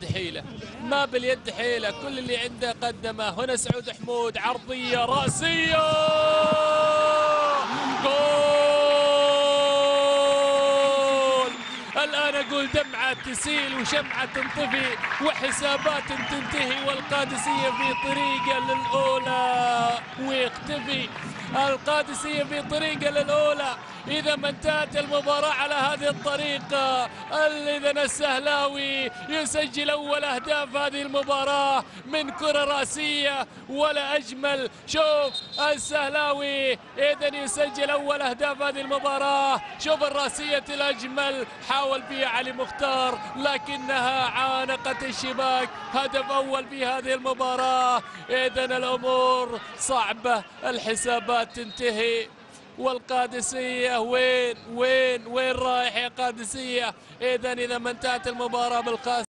باليد حيلة، ما باليد حيلة، كل اللي عنده قدمه. هنا سعود حمود عرضية رأسية، جول. الآن أقول دمعة تسيل وشمعة تنطفي وحسابات تنتهي، والقادسية في طريقة للأولى ويختفي القادسية في طريقة للأولى. إذا ما انتهت المباراة على هذه الطريقة، إذن السهلاوي يسجل أول أهداف هذه المباراة من كرة رأسية، ولا أجمل. شوف السهلاوي إذن يسجل أول أهداف هذه المباراة. شوف الرأسية الأجمل، حاول فيها علي مختار لكنها عانقت الشباك. هدف أول في هذه المباراة. إذن الأمور صعبة، الحسابات تنتهي، والقادسية وين رايح يا قادسية؟ إذا ما انتهت المباراة بالخاسر